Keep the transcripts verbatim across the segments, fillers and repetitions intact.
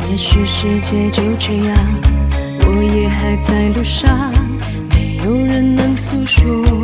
也许世界就这样，我也还在路上，没有人能诉说。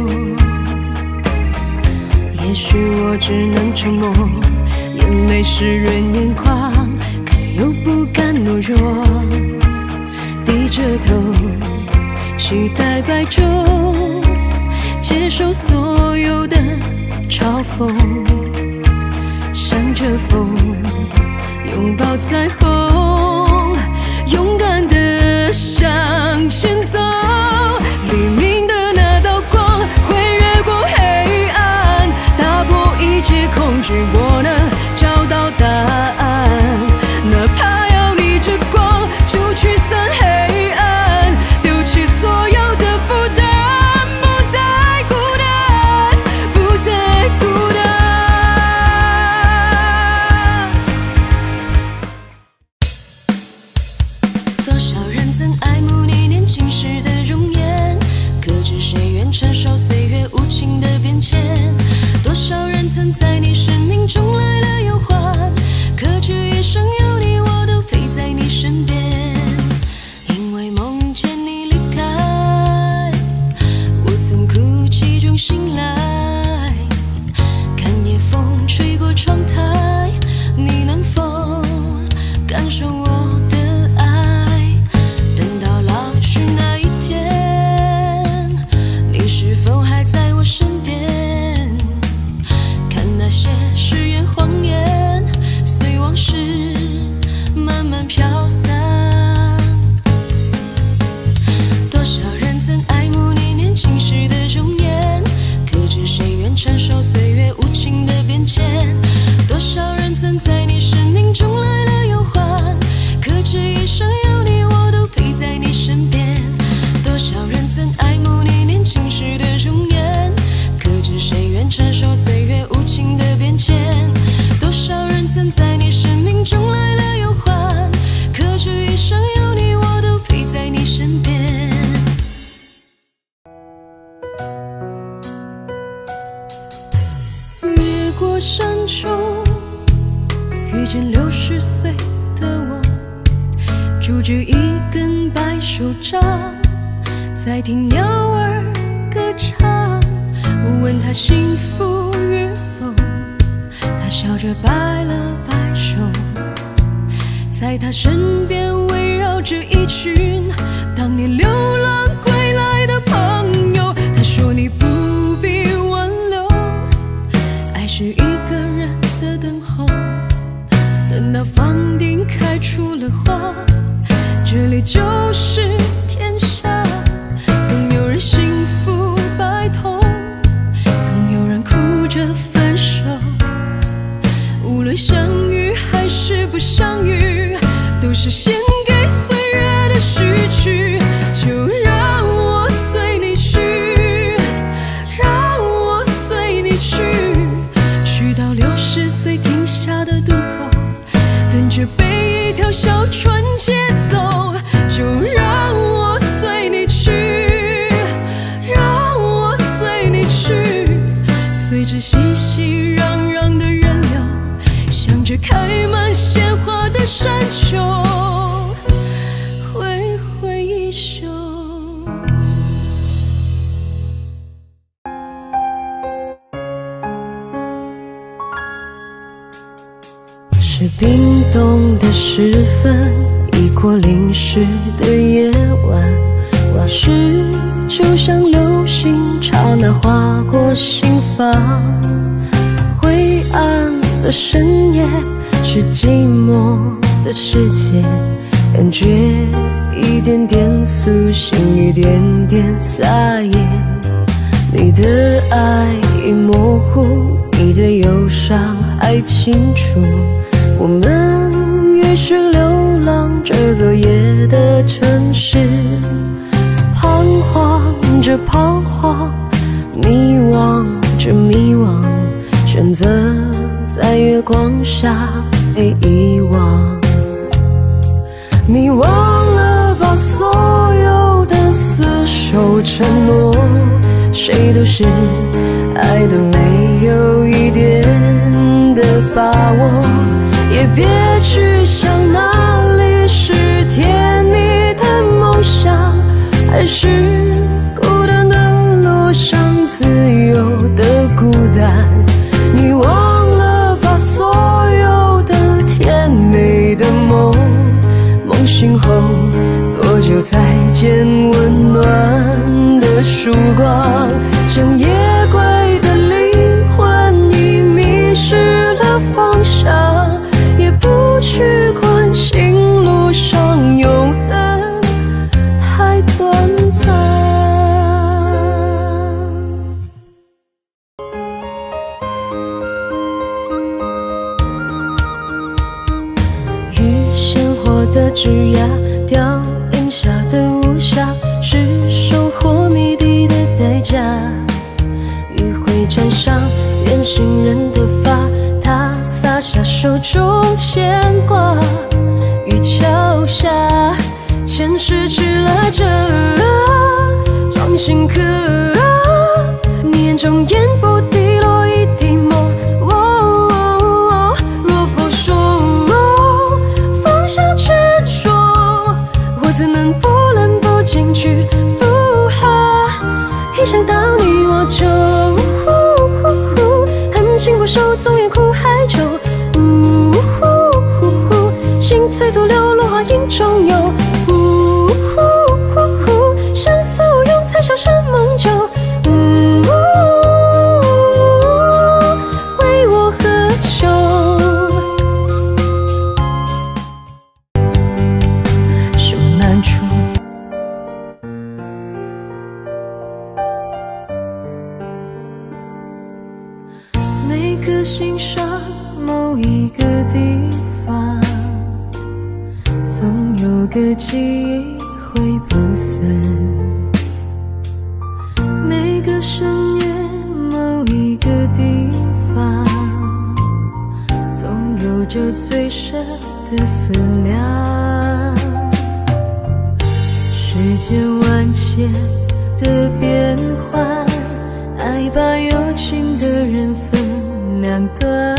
也许我只能沉默，眼泪湿润眼眶，可又不敢懦弱。低着头，期待白昼，接受所有的嘲讽，向着风，拥抱彩虹，勇敢地向前走。黎明的那道光会越过黑暗，打破一切恐惧，我能找到答案。哪怕要逆着光，就驱散黑暗，丢弃所有的负担，不再孤单，不再孤单。多少人曾爱慕你年轻时的容颜，可知谁愿承受岁月无情的变迁？多少人曾在你生命中来了又还，可知一生有你，我都陪在你身边。因为梦见你离开，我曾哭泣中醒来，看夜风吹过窗台，你能否感受我的爱？等到老去那一天，你是否还在我身边？看那些誓言谎言，随往事慢慢飘散。多少人曾爱慕你年轻时的容颜，可知谁愿承受岁月无情的变迁？多少人曾在你生命中来了又还，可知一生有你，我都陪在你身边。多少人曾爱慕你年轻时的容颜，可知谁愿承受岁月无情的变迁？多少人曾在你生命中来了又还，可知一生有你，我都陪在你身边。越过山丘，遇见六十岁的我，拄着一根白手杖，在听鸟儿歌唱。我问他幸福与否，他笑着摆了摆手，在他身边围绕着一群当年流浪归来的朋友。他说你不必挽留，爱是一个人的等候，等到房顶开出了花，这里就是天下。总有人幸福白头，总有人哭着分手，无论相遇还是不相遇，都是献给岁月的序曲。就让我随你去，让我随你去，去到六十岁停下的渡口，等着被一条小船接走。就让我随你去，让我随你去，随着熙熙攘攘的人流，向着开满鲜花的山丘，挥挥衣袖。是冰冻的时分，已过淋湿的夜晚，往事就像流星，刹那划过心房。灰暗的深夜，是寂寞的世界，感觉一点点苏醒，一点点撒野。你的爱已模糊，你的忧伤还清楚。我们于是流浪这座夜的城市，彷徨着彷徨，迷惘着迷惘，选择在月光下被遗忘。你忘了把所有的厮守承诺，谁都是爱的没有一点的把握，也别去想哪里相信后多久才见温暖的曙光？像夜归的灵魂已迷失了方向，也不去关心路上永恒太短暂。遇鲜活的枝桠，凋零下的无暇，是收获谜底的代价。余晖沾上远行人的发，他洒下手中牵挂。于桥下，前世吃了这掌心刻，你眼中烟不滴落一滴墨。若佛说放下执着，我怎能不冷不禁去附和？一想到你我就呼呼呼，恨情不寿，纵眼苦海久。呜呼呼呼，心碎徒留落花影中游。呜呼呼呼，生死无用，才销声梦酒。呜，为我何求？什么难处？每颗心上某一个地方，总有个记忆会不散。每个深夜某一个地方，总有着最深的思量。世间万千的变幻，爱把有情的人分两端。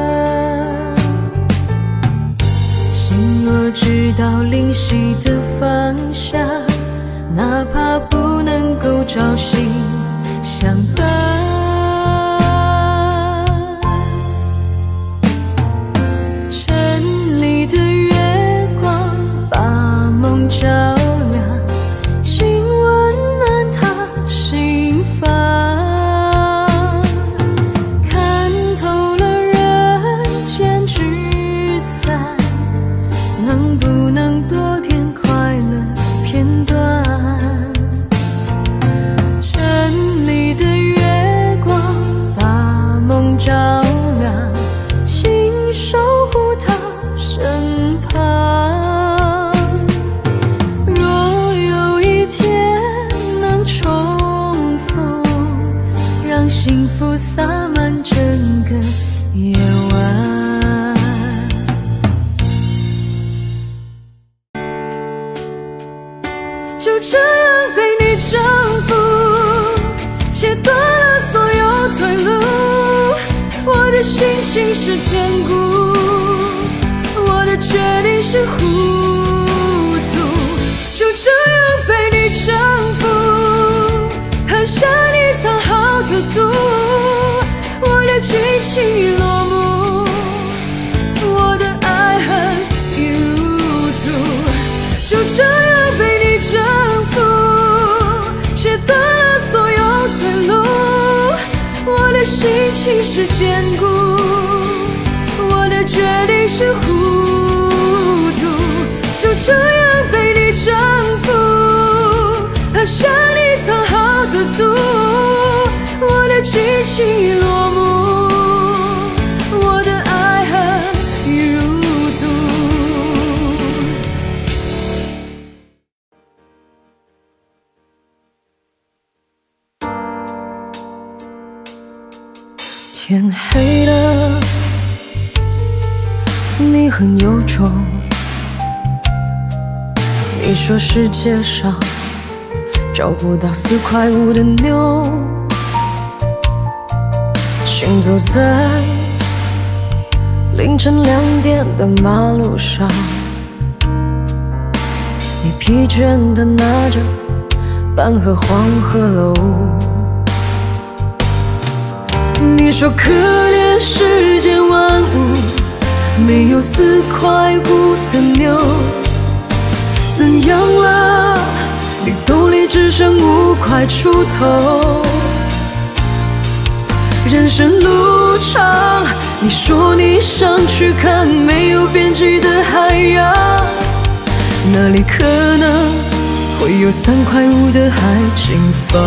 心若知道灵犀的方向，哪怕不能够朝夕相伴。城里的月光把梦照亮，请温暖他心房。看透了人间聚散，能不能多点快乐片段？城里的月光把梦照亮，请守护他身旁。若有一天能重逢，让幸福洒满整个夜晚。就这样被你征服，切断了所有退路。我的心情是坚固，我的决定是糊涂。就这样被你征服，喝下你藏好的毒。我的剧情已落幕，我的爱恨已入土。就这样被你征服，切断了所有退路。我的心情是坚固，我的决定是糊涂。就这样被你征服，喝下你藏好的毒。我的剧情已落幕，我的爱恨已入土。天黑了，你很忧愁。你说世界上找不到四块五的妞，行走在凌晨两点的马路上，你疲倦地拿着半盒黄鹤楼。你说可怜世间万物，没有四块五的妞。 怎样了？你兜里只剩五块出头。人生路长，你说你想去看没有边际的海洋，那里可能会有三块五的海景房。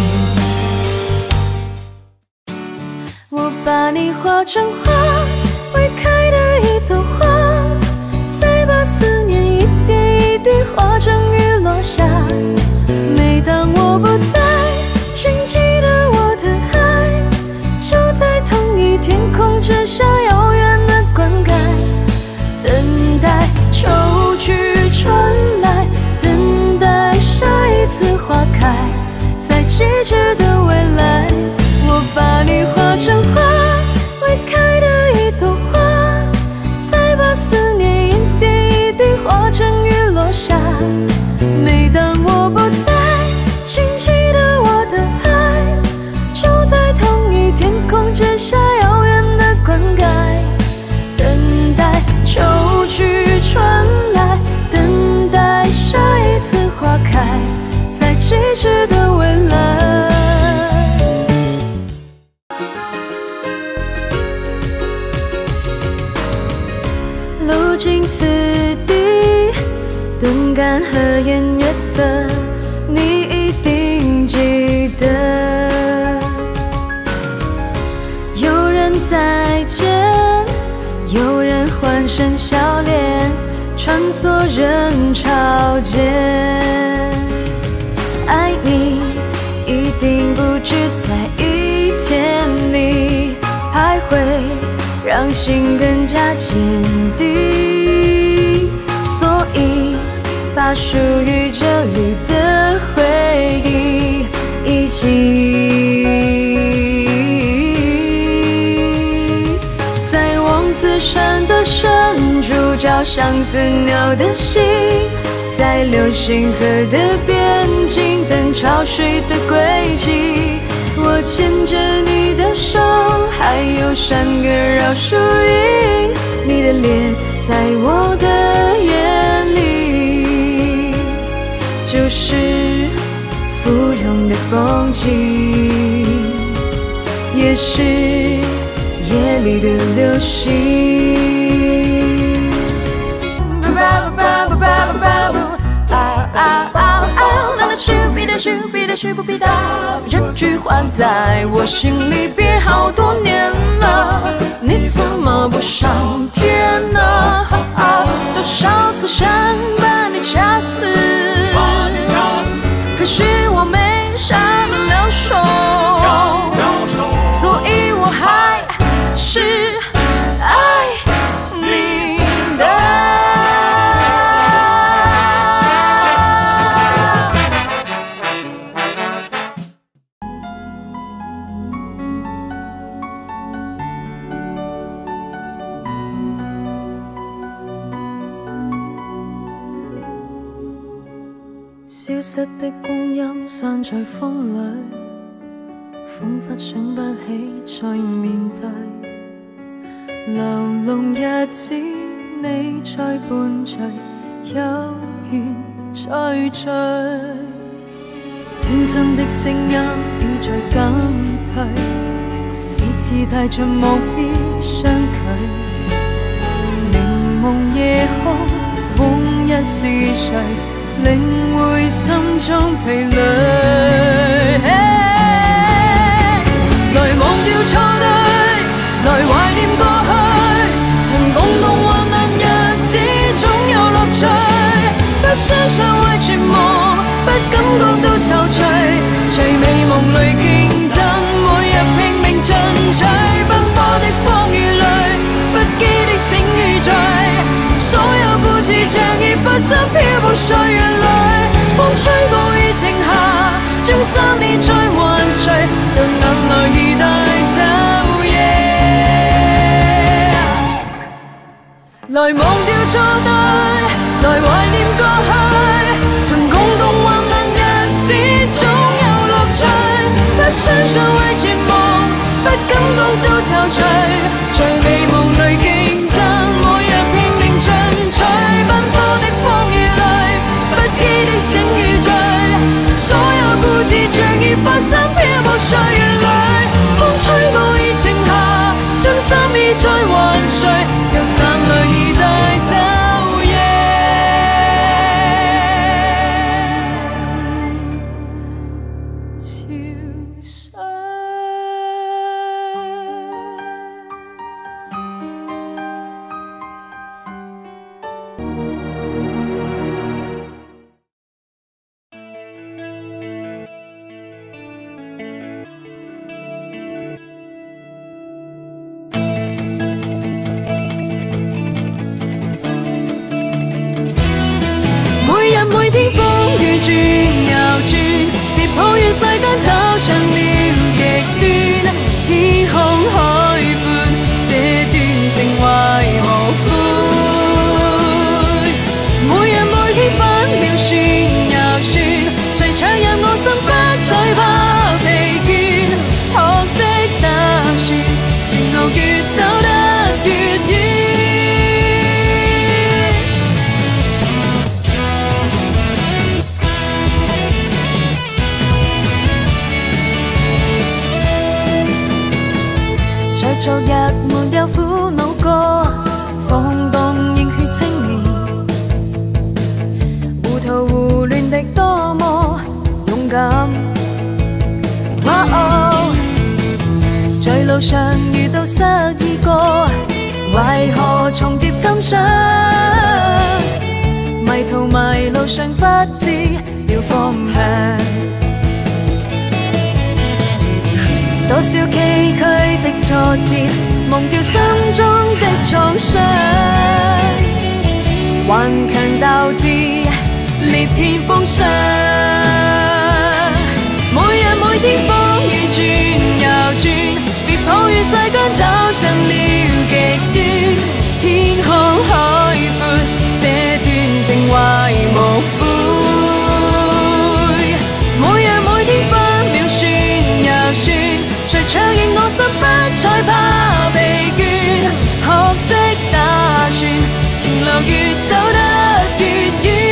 我把你画成花，会开的一朵花，再把思念一点一滴化成雨落下。每当我不在，请记得我的爱，就在同一天空之下遥远的灌溉。等待秋去春来，等待下一次花开，在季节的未来，我把你画成花，会开的一朵花，再把思念一点一滴化成雨落下。每当我不在，请记得我的爱，就在同一天空之下遥远的灌溉。等待秋去春来，等待下一次花开，在季节的未来。路经此地，顿感和颜悦色，你一定记得。有人再见，有人欢声笑脸，穿梭人潮间。爱你一定不止在一天里徘徊，让心更加坚定。所以把属于这里的回忆一起，在望子山的深处找相思鸟的心，在流星河的边境等潮水的轨迹。我牵着你的手，还有山歌绕树荫，你的脸在我的眼里，就是芙蓉的风景，也是夜里的流星。这句话在我心里憋好多年了，你怎么不上天呢？多少次想把你掐死，可惜我没下得了手，所以我还是爱你的。消失的光阴散在風裏，彷彿想不起再面對。流浪日子你在伴隨，有緣再聚。天真的聲音已在減退，彼此帶着目標相距。凝夢夜空，往日是誰？領會心中疲累，來忘掉錯對，來懷念過去，曾共同患難日子總有樂趣，不相信會絕望，不感覺到躊躇，隨美夢裏競爭，每日拼命進取，奔波的風雨裏，不羈的醒與醉，所有故事像已發生，漂泊歲月裏，風吹過已靜下，將心意再還誰，讓眼淚已帶走夜。來忘掉錯對，來懷念過去，曾共同患難日子總有樂趣，不相信會絕望，不感覺到躊躇，在美夢裏競爭，每日拼命進取，奔波的風雨裏， 抱怨世間走向了極端，天空海闊，這段情懷無悔。每日每天分秒算又算，誰唱入我心不再怕疲倦，學識打算，前路越走得越遠。昨日沒有苦惱過，放蕩熱血青年，糊塗胡亂的多麼勇敢。哇哦，在路上遇到失意過，為何重疊感傷？迷途迷路上不知了方向。多少崎嶇的挫折，忘掉心中的創傷，頑強鬥志，烈遍風霜。每日每天風雨轉又轉，別抱怨世間走上了極端，天空海闊，這段情懷無悔。每日每天分秒算又算，誰唱贏我心不再怕疲倦，學識打算，前路越走得越遠。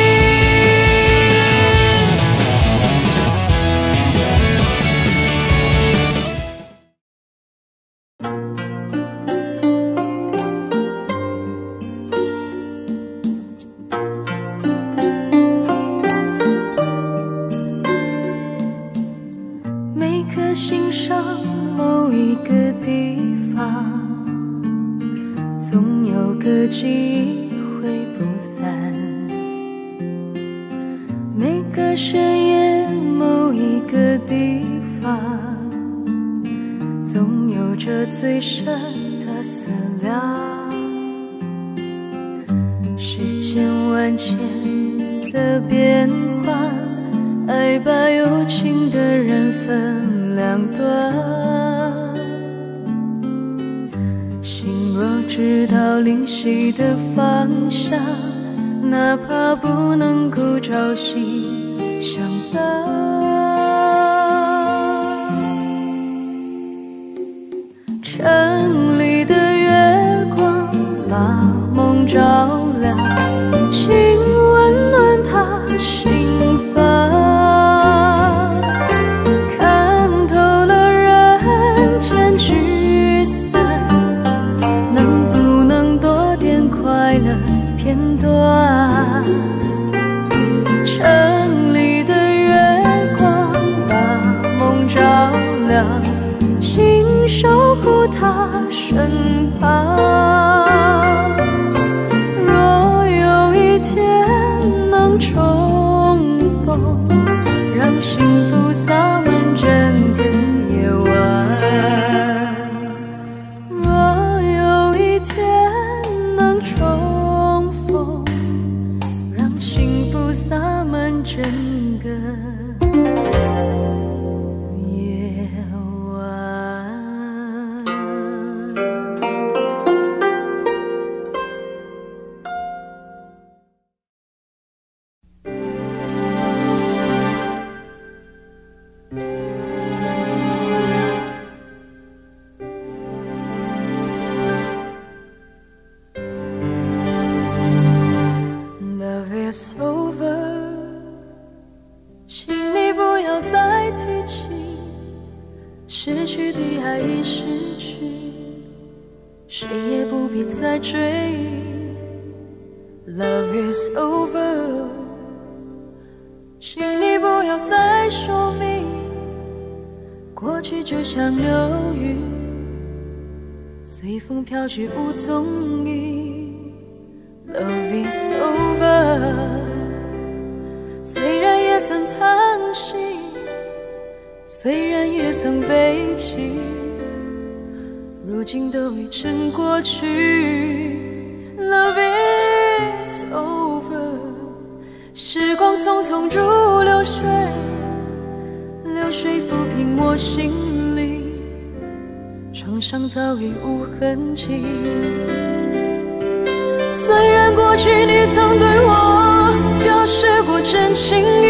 每顆心上某一個地方，總有個記憶會不散。每個深夜某一個地方，總有着最深的思量。世間萬千的變幻，愛把有情的人分兩端。心若知道靈犀的方向，哪怕不能夠朝夕相伴。城裡的月光把夢照亮，請溫暖他心房。片段，城裡的月光把夢照亮，請守護他身旁。若有一天能重逢，讓幸福灑滿整個夜晚。若有一天能重逢，灑滿整個夜晚。Love is over， 請你不要再提起，失去的愛已失去，誰也不必再追憶。Love is over， 請你不要再說明，過去就像流雲，隨風飄去無蹤影。Love is over， 雖然也曾嘆息，雖然也曾悲泣，如今都已成過去。Love is over， 時光匆匆如流水， 我心里，创伤早已无痕迹。虽然过去你曾对我表示过真情意，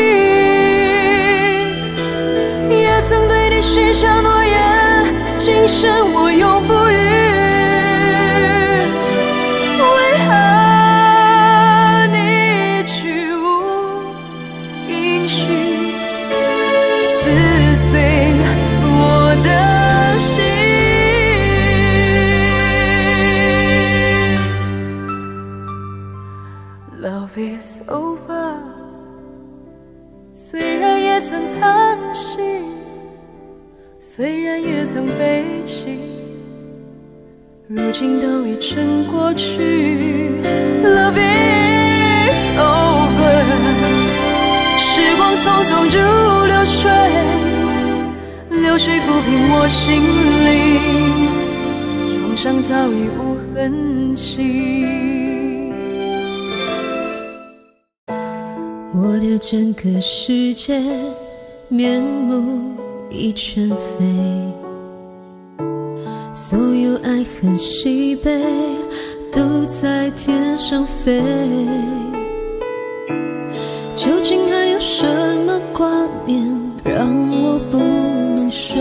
也曾对你许下诺言，今生我永不渝。为何你去无音讯，撕碎我的心？Love is over， 虽然也曾叹息，虽然也曾悲泣，如今都已成过去。Love is over， 时光匆匆如流水，流水抚平我心里，创伤早已无痕迹。我的整个世界面目已全非，所有爱恨喜悲都在天上飞。究竟还有什么挂念让我不能睡？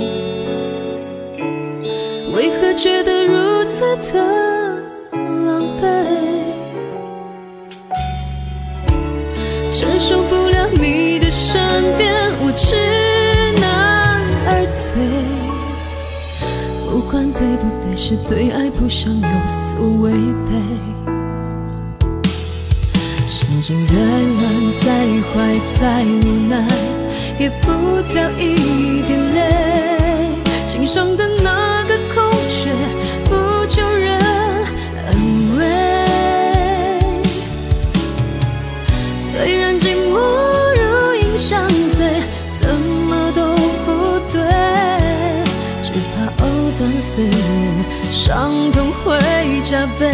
为何觉得如此的狼狈？承受不了你的身边，我知难而退。不管对不对，是对爱不想有所违背。心情再乱再坏再无奈，也不掉一滴泪。心上的那个空缺，不求人安慰。虽然寂寞如影相随，怎么都不对，只怕藕断丝连，伤痛会加倍。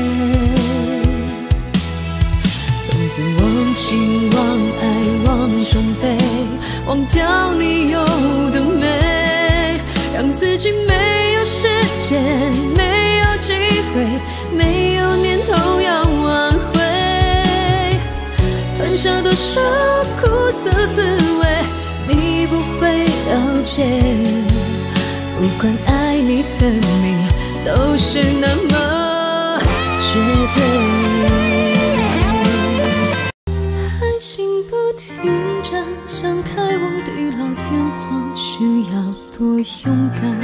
从此忘情忘爱忘双倍，忘掉你有的美，让自己没有时间，没有机会，没有念头要挽回。吞下多少苦涩滋味，你不会了解。不管爱你恨你，都是那么绝对。爱情不停站，想开往地老天荒，需要多勇敢。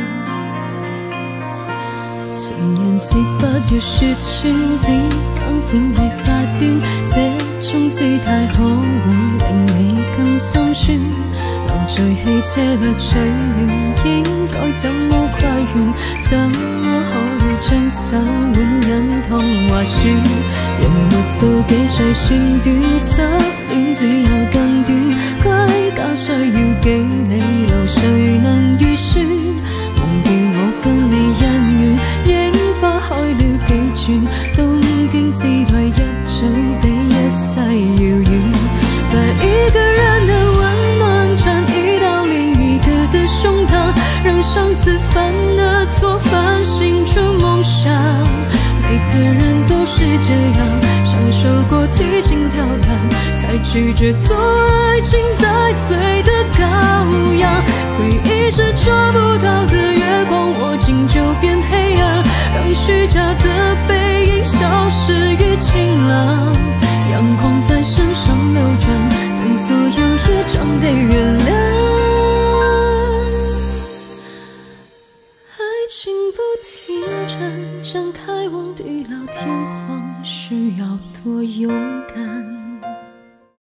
千言七百條說穿，只講苦會發端，這種姿態可會令你更心酸？流聚汽車裏取暖，應該怎麼跨越？怎麼可以將手腕忍痛劃損？人活到幾歲算短，失戀只有更短，歸家需要幾里路，誰能預算？忘掉我跟你恩怨，櫻花開了幾轉，東京之旅一早比一世遙遠。把一個人的溫暖轉移到另一個的胸膛，讓上次犯的錯反省出夢想。每個人都是這樣，享受過提心吊膽，才拒絕做愛情帶罪的羔羊。回憶是抓不到的月光，握緊就變黑暗，讓虛假的背影消失於晴朗。陽光在身上流轉，等所有業障被原諒。愛情不停站，想開往地老天荒，需要多勇敢。